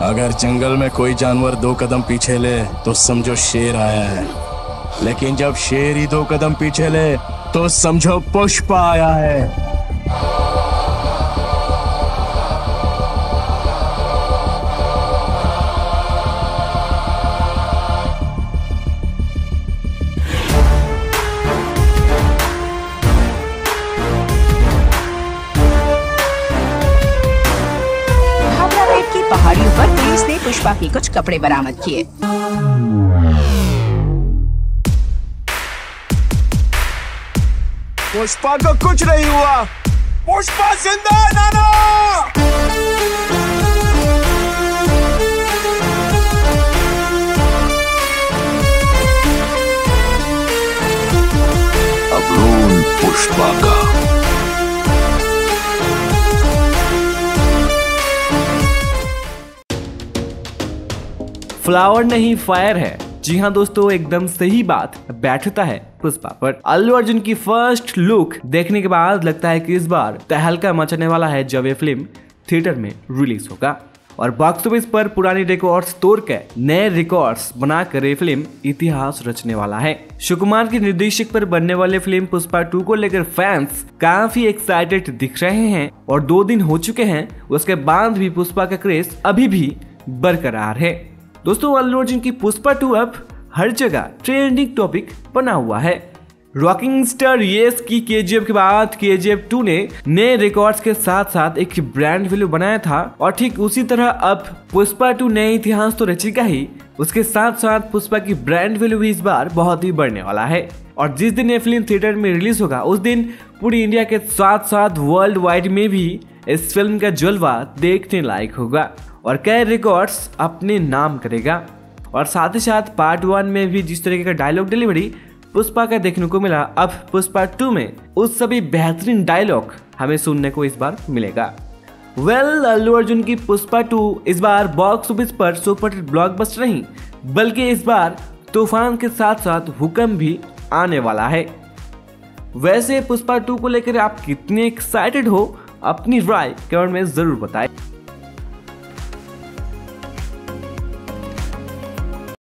अगर जंगल में कोई जानवर 2 कदम पीछे ले तो समझो शेर आया है, लेकिन जब शेर ही 2 कदम पीछे ले तो समझो पुष्पा आया है। पहाड़ियों पर पुलिस ने पुष्पा के कुछ कपड़े बरामद किए। पुष्पा को कुछ नहीं हुआ, पुष्पा जिंदा है नाना। अब रोल पुष्पा का। फ्लावर नहीं फायर है। जी हाँ दोस्तों, एकदम सही बात बैठता है पुष्पा पर। अल्लू अर्जुन की फर्स्ट लुक देखने के बाद लगता है कि इस बार तहलका मचाने वाला है जब ये फिल्म थिएटर में रिलीज होगा और बॉक्स ऑफिस पर पुरानी रिकॉर्ड्स तोड़ के नए रिकॉर्ड्स बनाकर ये फिल्म इतिहास रचने वाला है। सुकुमार के निर्देशक पर बनने वाले फिल्म पुष्पा 2 को लेकर फैंस काफी एक्साइटेड दिख रहे हैं और 2 दिन हो चुके हैं, उसके बाद भी पुष्पा का क्रेज अभी भी बरकरार है। दोस्तों, अल्लू अर्जुन की पुष्पा 2 अब हर जगह ट्रेंडिंग टॉपिक बना हुआ है। रॉकिंग स्टार यस की केजीएफ के बाद केजीएफ 2 ने नए रिकॉर्ड्स के साथ साथ एक ब्रांड वैल्यू बनाया था और ठीक उसी तरह अब पुष्पा 2 नए इतिहास तो रचेगा ही, उसके साथ साथ पुष्पा की ब्रांड वैल्यू भी इस बार बहुत ही बढ़ने वाला है। और जिस दिन ये फिल्म थिएटर में रिलीज होगा उस दिन पूरी इंडिया के साथ साथ वर्ल्ड वाइड में भी इस फिल्म का जलवा देखने लायक होगा और कई रिकॉर्ड्स अपने नाम करेगा। और साथ ही साथ पार्ट 1 में भी जिस तरीके का डायलॉग डिलीवरी पुष्पा का देखने को मिला, अब पुष्पा 2 में उस सभी बेहतरीन डायलॉग हमें सुनने को इस बार मिलेगा। अल्लू अर्जुन की पुष्पा 2 इस बार बॉक्स ऑफिस पर सुपरहिट ब्लॉकबस्टर नहीं बल्कि इस बार तूफान के साथ साथ हुक्म भी आने वाला है। वैसे पुष्पा 2 को लेकर आप कितने एक्साइटेड हो, अपनी राय कमेंट में जरूर बताएं।